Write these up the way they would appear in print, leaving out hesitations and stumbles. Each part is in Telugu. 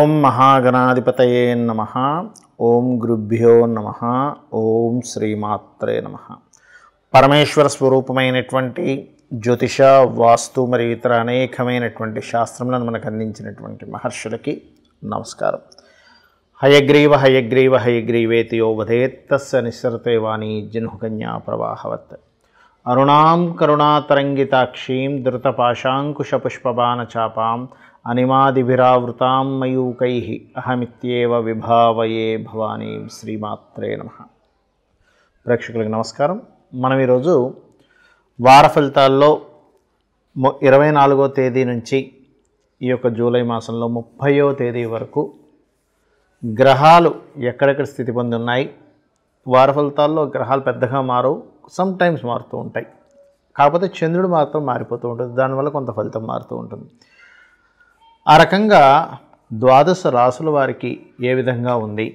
ఓం మహాగణాధిపతయే నమః. ఓం గురుభ్యో నమః. ఓం శ్రీమాత్రే నమః. పరమేశ్వర స్వరూపమైనటువంటి జ్యోతిష, వాస్తు మరియు ఇతర అనేకమైనటువంటి శాస్త్రములను మనకు అందించినటువంటి మహర్షులకి నమస్కారం. హయగ్రీవ హయగ్రీవ హయగ్రీవేతి యో వదేత్ తస్య నిస్సరతే వాణి జన్హుకన్యా ప్రవాహవత్. అరుణాం కరుణాతరంగితాక్షీం ధృతపాశాంకుశపుష్పబాణచాపాం అనిమాదిభిరావృతాం మయూకైః అహమిత్యేవ విభావయే భవానీం. శ్రీమాత్రే నమః. ప్రేక్షకులకు నమస్కారం. మనం ఈరోజు వార ఫలితాల్లో 24వ తేదీ నుంచి ఈ యొక్క జూలై మాసంలో 30వ తేదీ వరకు గ్రహాలు ఎక్కడెక్కడ స్థితి పొంది ఉన్నాయి. వార ఫలితాల్లో గ్రహాలు పెద్దగా మారవు, సమ్ టైమ్స్ మారుతూ ఉంటాయి. కాకపోతే చంద్రుడు మాత్రం మారిపోతూ ఉంటుంది, దానివల్ల కొంత ఫలితం మారుతూ ఉంటుంది. ఆ రకంగా ద్వాదశ రాసుల వారికి ఏ విధంగా ఉంది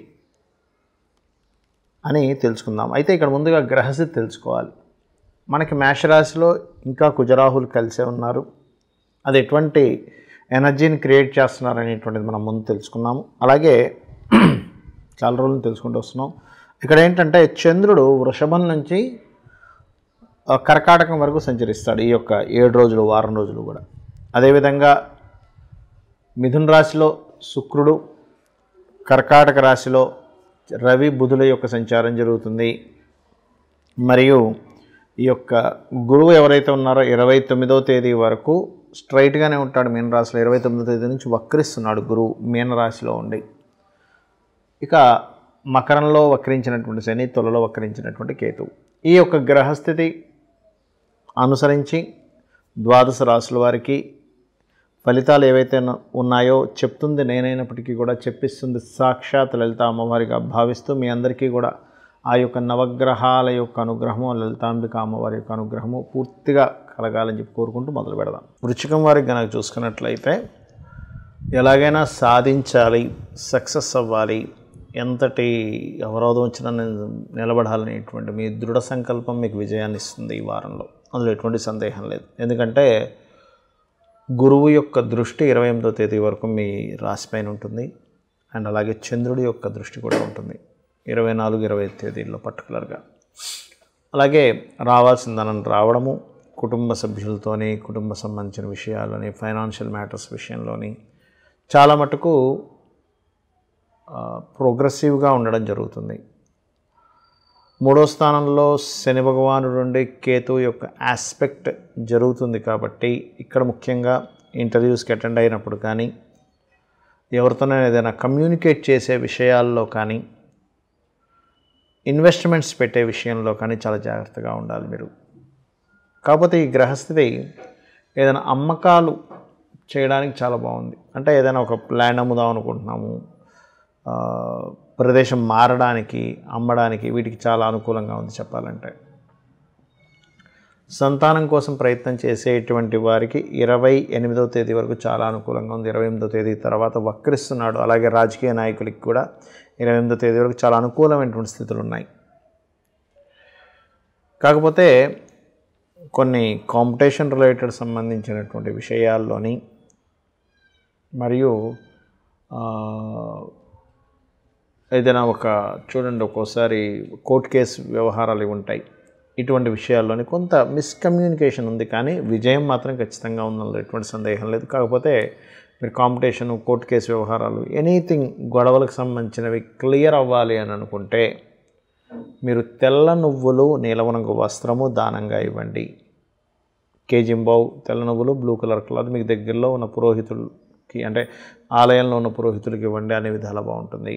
అని తెలుసుకుందాం. అయితే ఇక్కడ ముందుగా గ్రహస్థితి తెలుసుకోవాలి. మనకి మేషరాశిలో ఇంకా కుజరాహులు కలిసే ఉన్నారు. అది ఎటువంటి ఎనర్జీని క్రియేట్ చేస్తున్నారు అనేటువంటిది మనం ముందు తెలుసుకున్నాము. అలాగే చాలా రోజులు తెలుసుకుంటూ వస్తున్నాం. ఇక్కడ ఏంటంటే చంద్రుడు వృషభం నుంచి కర్కాటకం వరకు సంచరిస్తాడు ఈ యొక్క 7 రోజులు, వారం రోజులు కూడా. అదేవిధంగా మిథున రాశిలో శుక్రుడు, కర్కాటక రాశిలో రవి బుధుల యొక్క సంచారం జరుగుతుంది. మరియు ఈ యొక్క గురువు ఎవరైతే ఉన్నారో 29వ తేదీ వరకు స్ట్రైట్గానే ఉంటాడు మీన రాశిలో. 29వ తేదీ నుంచి వక్రిస్తున్నాడు గురువు మీన రాశిలో ఉండి. ఇక మకరంలో వక్రించినటువంటి శని, తులలో వక్రించినటువంటి కేతువు. ఈ యొక్క గ్రహస్థితి అనుసరించి ద్వాదశ రాశుల వారికి ఫలితాలు ఏవైతే ఉన్నాయో చెప్తుంది నేనైనప్పటికీ కూడా చెప్పిస్తుంది సాక్షాత్ లలిత అమ్మవారిగా భావిస్తూ మీ అందరికీ కూడా ఆ యొక్క నవగ్రహాల యొక్క అనుగ్రహము, లలితాంబిక అమ్మవారి యొక్క అనుగ్రహము పూర్తిగా కలగాలని చెప్పి కోరుకుంటూ మొదలు పెడదాం. వృశ్చికం వారికి కనుక చూసుకున్నట్లయితే ఎలాగైనా సాధించాలి, సక్సెస్ అవ్వాలి, ఎంతటి అవరోధం వచ్చినా నిలబడాలనేటువంటి మీ దృఢ సంకల్పం మీకు విజయాన్ని ఇస్తుంది ఈ వారంలో. అందులో ఎటువంటి సందేహం లేదు. ఎందుకంటే గురువు యొక్క దృష్టి 28వ తేదీ వరకు మీ రాశిపైన ఉంటుంది. అండ్ అలాగే చంద్రుడి యొక్క దృష్టి కూడా ఉంటుంది 24, 25 తేదీల్లో పర్టికులర్గా. అలాగే రావాల్సిన ధనం రావడము, కుటుంబ సభ్యులతోని, కుటుంబ సంబంధించిన విషయాల్లోని, ఫైనాన్షియల్ మ్యాటర్స్ విషయంలోని చాలా మటుకు ప్రోగ్రెసివ్గా ఉండడం జరుగుతుంది. 3వ స్థానంలో శని భగవానుడు ఉండి కేతు యొక్క ఆస్పెక్ట్ జరుగుతుంది కాబట్టి ఇక్కడ ముఖ్యంగా ఇంటర్వ్యూస్కి అటెండ్ అయినప్పుడు కానీ, ఎవరితోనైనా ఏదైనా కమ్యూనికేట్ చేసే విషయాల్లో కానీ, ఇన్వెస్ట్మెంట్స్ పెట్టే విషయంలో కానీ చాలా జాగ్రత్తగా ఉండాలి మీరు. కాకపోతే ఈ గ్రహస్థితి ఏదైనా అమ్మకాలు చేయడానికి చాలా బాగుంది. అంటే ఏదైనా ఒక ల్యాండ్ అమ్ముదాం అనుకుంటున్నాము, ప్రదేశం మారడానికి, అమ్మడానికి, వీటికి చాలా అనుకూలంగా ఉంది చెప్పాలంటే. సంతానం కోసం ప్రయత్నం చేసేటువంటి వారికి 28వ తేదీ వరకు చాలా అనుకూలంగా ఉంది. 28వ తేదీ తర్వాత వక్రిస్తున్నాడు. అలాగే రాజకీయ నాయకులకి కూడా 28వ తేదీ వరకు చాలా అనుకూలమైనటువంటి స్థితులు ఉన్నాయి. కాకపోతే కొన్ని కాంపిటీషన్ రిలేటెడ్ సంబంధించినటువంటి విషయాల్లోని మరియు ఏదైనా చూడండి ఒక్కోసారి కోర్టు కేసు వ్యవహారాలు ఉంటాయి. ఇటువంటి విషయాల్లోని కొంత మిస్కమ్యూనికేషన్ ఉంది, కానీ విజయం మాత్రం ఖచ్చితంగా ఉందని ఎటువంటి సందేహం లేదు. కాకపోతే మీరు కాంపిటీషన్, కోర్టు కేసు వ్యవహారాలు, ఎనీథింగ్ గొడవలకు సంబంధించినవి క్లియర్ అవ్వాలి అని అనుకుంటే మీరు తెల్ల నువ్వులు, నీలవరంగు వస్త్రము దానంగా ఇవ్వండి. కేజింబావు తెల్ల నువ్వులు, బ్లూ కలర్ క్లాత్ మీకు దగ్గరలో ఉన్న పురోహితులకి, అంటే ఆలయంలో ఉన్న పురోహితులకి ఇవ్వండి. అనే విధాలు బాగుంటుంది.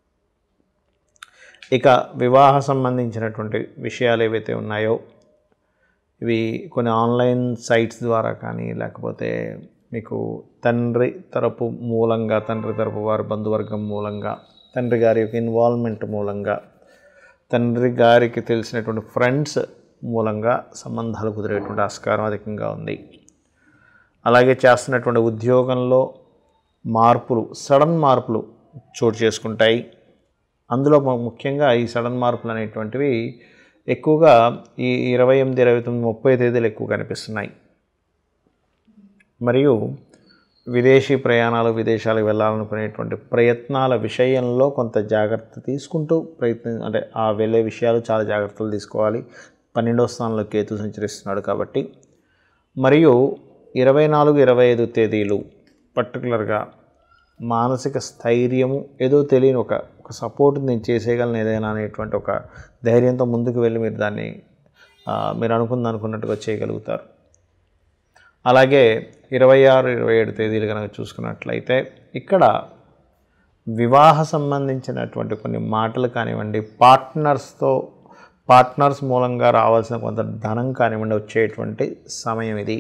ఇక వివాహ సంబంధించినటువంటి విషయాలు ఏవైతే ఉన్నాయో ఇవి కొన్ని ఆన్లైన్ సైట్స్ ద్వారా కానీ, లేకపోతే మీకు తండ్రి తరపు మూలంగా, తండ్రి తరపు వారి బంధువర్గం మూలంగా, తండ్రి గారి యొక్క ఇన్వాల్వ్మెంట్ మూలంగా, తండ్రి గారికి తెలిసినటువంటి ఫ్రెండ్స్ మూలంగా సంబంధాలు కుదిరేటువంటి ఆస్కారం అధికంగా ఉంది. అలాగే చేస్తున్నటువంటి ఉద్యోగంలో మార్పులు, సడన్ మార్పులు చోటు చేసుకుంటాయి. అందులో ముఖ్యంగా ఈ సడన్ మార్పులు అనేటువంటివి ఎక్కువగా ఈ 28, 29, 30 తేదీలు ఎక్కువ కనిపిస్తున్నాయి. మరియు విదేశీ ప్రయాణాలు, విదేశాలకు వెళ్ళాలనుకునేటువంటి ప్రయత్నాల విషయంలో కొంత జాగ్రత్త తీసుకుంటూ అంటే ఆ వెళ్ళే విషయాలు చాలా జాగ్రత్తలు తీసుకోవాలి. 12వ స్థానంలో కేతు సంచరిస్తున్నాడు కాబట్టి. మరియు 24, 25 తేదీలు పర్టికులర్గా మానసిక స్థైర్యము, ఏదో తెలియని ఒక సపోర్ట్, నేను చేసేయగలను ఏదైనా అనేటువంటి ఒక ధైర్యంతో ముందుకు వెళ్ళి మీరు దాన్ని మీరు అనుకున్నట్టుగా చేయగలుగుతారు. అలాగే 26, 27 తేదీలు కనుక చూసుకున్నట్లయితే ఇక్కడ వివాహ సంబంధించినటువంటి కొన్ని మాటలు కానివ్వండి, పార్ట్నర్స్ మూలంగా రావాల్సిన కొంత ధనం కానివ్వండి వచ్చేటువంటి సమయం ఇది.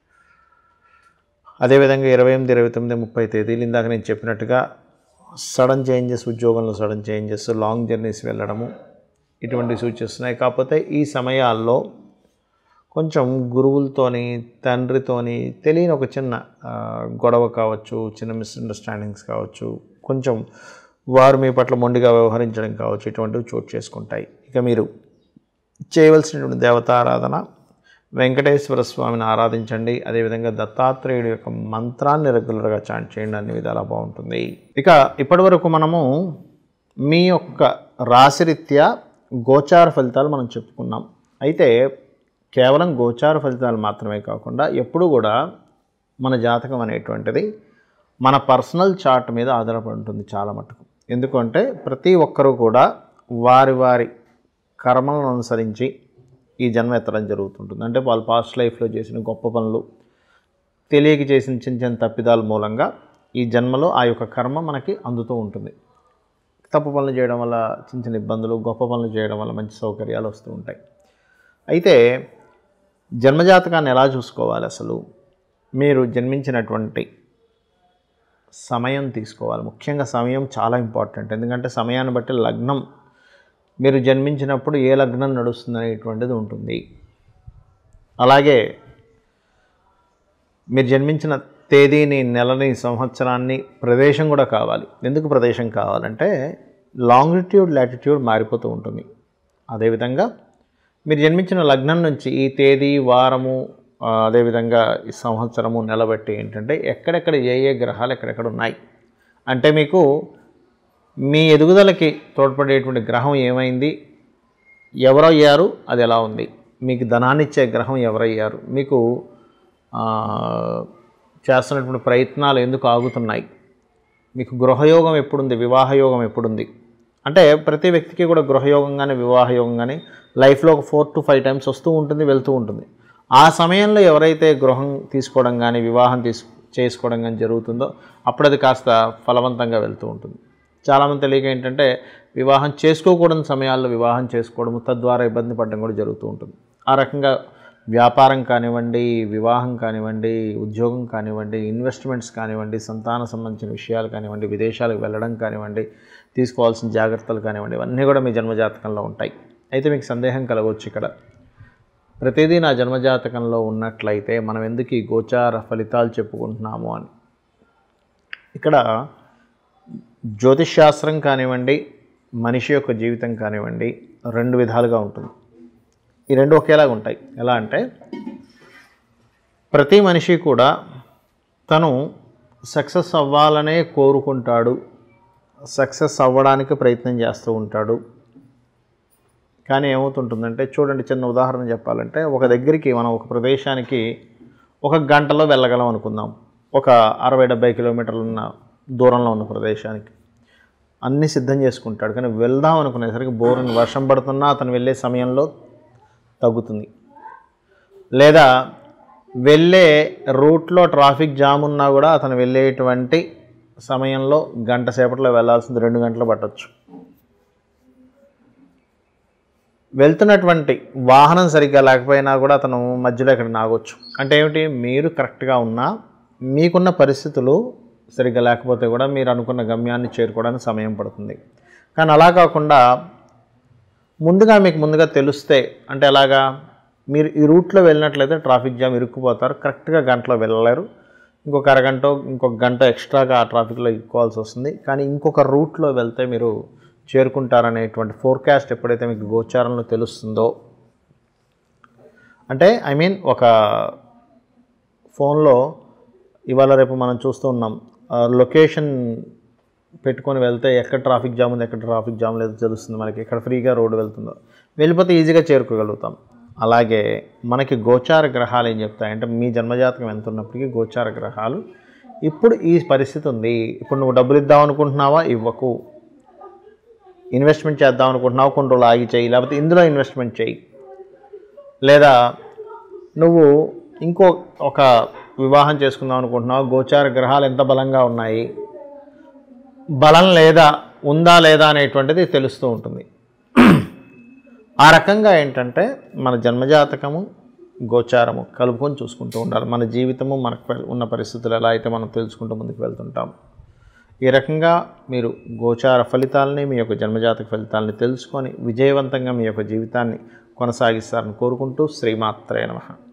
అదేవిధంగా 28, 29, 30 తేదీలు ఇందాక నేను చెప్పినట్టుగా సడన్ చేంజెస్, ఉద్యోగంలో సడన్ చేంజెస్, లాంగ్ జర్నీస్ వెళ్ళడము ఇటువంటివి సూచిస్తున్నాయి. కాకపోతే ఈ సమయాల్లో కొంచెం గురువులతోని, తండ్రితోని తెలియని ఒక చిన్న గొడవ కావచ్చు, చిన్న మిస్అండర్స్టాండింగ్స్ కావచ్చు, కొంచెం వారు మీ పట్ల మొండిగా వ్యవహరించడం కావచ్చు, ఇటువంటివి చోటు చేసుకుంటాయి. ఇక మీరు చేయవలసినటువంటి దేవతారాధన, వెంకటేశ్వర స్వామిని ఆరాధించండి. అదేవిధంగా దత్తాత్రేయుడి యొక్క మంత్రాన్ని రెగ్యులర్గా చాంట్ చేయండి. అన్ని విధాలా బాగుంటుంది. ఇక ఇప్పటి వరకు మనము మీ యొక్క రాశిరీత్యా గోచార ఫలితాలు మనం చెప్పుకున్నాం. అయితే కేవలం గోచార ఫలితాలు మాత్రమే కాకుండా ఎప్పుడు కూడా మన జాతకం అనేటువంటిది మన పర్సనల్ చార్ట్ మీద ఆధారపడి ఉంటుంది చాలా మటుకు. ఎందుకంటే ప్రతి ఒక్కరూ కూడా వారి వారి కర్మలను అనుసరించి ఈ జన్మ ఎత్తడం జరుగుతుంటుంది. అంటే వాళ్ళు పాస్ట్ లైఫ్లో చేసిన గొప్ప పనులు, తెలియక చేసిన చిన్న చిన్న తప్పిదాల మూలంగా ఈ జన్మలో ఆ యొక్క కర్మ మనకి అందుతూ ఉంటుంది. తప్పు పనులు చేయడం వల్ల చిన్న చిన్న ఇబ్బందులు, గొప్ప పనులు చేయడం వల్ల మంచి సౌకర్యాలు వస్తూ ఉంటాయి. అయితే జన్మజాతకాన్ని ఎలా చూసుకోవాలి? అసలు మీరు జన్మించినటువంటి సమయం తీసుకోవాలి. ముఖ్యంగా సమయం చాలా ఇంపార్టెంట్. ఎందుకంటే సమయాన్ని బట్టి లగ్నం, మీరు జన్మించినప్పుడు ఏ లగ్నం నడుస్తుంది అనేటువంటిది ఉంటుంది. అలాగే మీరు జన్మించిన తేదీని, నెలని, సంవత్సరాన్ని, ప్రదేశం కూడా కావాలి. ఎందుకు ప్రదేశం కావాలంటే లాంగిట్యూడ్, లాటిట్యూడ్ మారిపోతూ ఉంటుంది. అదేవిధంగా మీరు జన్మించిన లగ్నం నుంచి ఈ తేదీ, వారము, అదేవిధంగా ఈ సంవత్సరము, నెల బట్టి ఏంటంటే ఎక్కడెక్కడ ఏ గ్రహాలు ఎక్కడెక్కడ ఉన్నాయి అంటే మీకు మీ ఎదుగుదలకి తోడ్పడేటువంటి గ్రహం ఏమైంది, ఎవరయ్యారు, అది ఎలా ఉంది, మీకు ధనాన్ని ఇచ్చే గ్రహం ఎవరయ్యారు, మీకు చేస్తున్నటువంటి ప్రయత్నాలు ఎందుకు ఆగుతున్నాయి, మీకు గృహయోగం ఎప్పుడుంది, వివాహయోగం ఎప్పుడుంది. అంటే ప్రతి వ్యక్తికి కూడా గృహయోగం కానీ వివాహయోగం కానీ లైఫ్లో ఒక 4 to 5 టైమ్స్ వస్తూ ఉంటుంది, వెళ్తూ ఉంటుంది. ఆ సమయంలో ఎవరైతే గృహం తీసుకోవడం కానీ వివాహం చేసుకోవడం కానీ జరుగుతుందో అప్పుడు అది కాస్త ఫలవంతంగా వెళ్తూ ఉంటుంది. చాలామంది తెలియక ఏంటంటే వివాహం చేసుకోకూడని సమయాల్లో వివాహం చేసుకోవడము, తద్వారా ఇబ్బంది పడడం కూడా జరుగుతూ ఉంటుంది. ఆ రకంగా వ్యాపారం కానివ్వండి, వివాహం కానివ్వండి, ఉద్యోగం కానివ్వండి, ఇన్వెస్ట్మెంట్స్ కానివ్వండి, సంతాన సంబంధించిన విషయాలు కానివ్వండి, విదేశాలకు వెళ్ళడం కానివ్వండి, తీసుకోవాల్సిన జాగ్రత్తలు కానివ్వండి, ఇవన్నీ కూడా మీ జన్మజాతకంలో ఉంటాయి. అయితే మీకు సందేహం కలగవచ్చు, ఇక్కడ ప్రతిదీ నా జన్మజాతకంలో ఉన్నట్లయితే మనం ఎందుకు ఈ గోచార ఫలితాలు చెప్పుకుంటున్నాము అని. ఇక్కడ జ్యోతిష్శాస్త్రం కానివ్వండి, మనిషి యొక్క జీవితం కానివ్వండి, 2 విధాలుగా ఉంటుంది. ఈ 2 ఒకేలాగా ఉంటాయి. ఎలా అంటే ప్రతి మనిషి కూడా తను సక్సెస్ అవ్వాలనే కోరుకుంటాడు, సక్సెస్ అవ్వడానికి ప్రయత్నం చేస్తూ ఉంటాడు. కానీ ఏమవుతుంటుందంటే చూడండి, చిన్న ఉదాహరణ చెప్పాలంటే ఒక దగ్గరికి మనం ఒక ప్రదేశానికి 1 గంటలో వెళ్ళగలం అనుకుందాం. ఒక 60-70 కిలోమీటర్లు ఉన్న దూరంలో ఉన్న ప్రదేశానికి అన్నీ సిద్ధం చేసుకుంటాడు. కానీ వెళ్దాం అనుకునేసరికి బోరుని వర్షం పడుతున్నా అతను వెళ్ళే సమయంలో తగ్గుతుంది. లేదా వెళ్ళే రూట్లో ట్రాఫిక్ జామ్ ఉన్నా కూడా అతను వెళ్ళేటువంటి సమయంలో గంట సేపట్లో వెళ్ళాల్సింది 2 గంటలు పట్టవచ్చు. వెళ్తున్నటువంటి వాహనం సరిగ్గా లేకపోయినా కూడా అతను మధ్యలో ఎక్కడ ఆగొచ్చు. అంటే ఏమిటి, మీరు కరెక్ట్గా ఉన్నా మీకున్న పరిస్థితులు సరిగ్గా లేకపోతే కూడా మీరు అనుకున్న గమ్యాన్ని చేరుకోవడానికి సమయం పడుతుంది. కానీ అలా కాకుండా మీకు ముందుగా తెలిస్తే, అంటే ఎలాగా, మీరు ఈ రూట్లో వెళ్ళినట్లయితే ట్రాఫిక్ జామ్ ఇరుక్కుపోతారు, కరెక్ట్గా గంటలో వెళ్ళలేరు, ఇంకొక అరగంట ఇంకొక గంట ఎక్స్ట్రాగా ఆ ట్రాఫిక్లో ఇరుక్కోవాల్సి వస్తుంది. కానీ ఇంకొక రూట్లో వెళ్తే మీరు చేరుకుంటారనేటువంటి ఫోర్కాస్ట్ ఎప్పుడైతే మీకు గోచారంలో తెలుస్తుందో, అంటే ఒక ఫోన్లో ఇవాళ రేపు మనం చూస్తూ ఉన్నాం, లొకేషన్ పెట్టుకొని వెళ్తే ఎక్కడ ట్రాఫిక్ జామ్ ఉంది, ఎక్కడ ట్రాఫిక్ జామ్ లేదో తెలుస్తుంది మనకి, ఎక్కడ ఫ్రీగా రోడ్డు వెళ్తుందో, వెళ్ళిపోతే ఈజీగా చేరుకోగలుగుతాం. అలాగే మనకి గోచార గ్రహాలు ఏం చెప్తాయంటే, మీ జన్మజాతకం ఎంత ఉన్నప్పటికీ గోచార గ్రహాలు ఇప్పుడు ఈ పరిస్థితి ఉంది, ఇప్పుడు నువ్వు డబ్బులు ఇద్దాం అనుకుంటున్నావా, ఇవ్వకు. ఇన్వెస్ట్మెంట్ చేద్దాం అనుకుంటున్నావు, కొన్ని రోజులు ఆగి చేయి, లేకపోతే ఇందులో ఇన్వెస్ట్మెంట్ చేయి. లేదా నువ్వు ఒక వివాహం చేసుకుందాం అనుకుంటున్నావు, గోచార గ్రహాలు ఎంత బలంగా ఉన్నాయి, బలం ఉందా లేదా అనేటువంటిది తెలుస్తూ ఉంటుంది. ఆ రకంగా ఏంటంటే మన జన్మజాతకము గోచారము కలుపుకొని చూసుకుంటూ ఉండాలి. మన జీవితము, మనకు ఉన్న పరిస్థితులు ఎలా అయితే మనం తెలుసుకుంటూ ముందుకు వెళ్తుంటాం. ఈ రకంగా మీరు గోచార ఫలితాలని, మీ యొక్క జన్మజాతక ఫలితాలని తెలుసుకొని విజయవంతంగా మీ యొక్క జీవితాన్ని కొనసాగిస్తారని కోరుకుంటూ శ్రీమాత్రే నమః.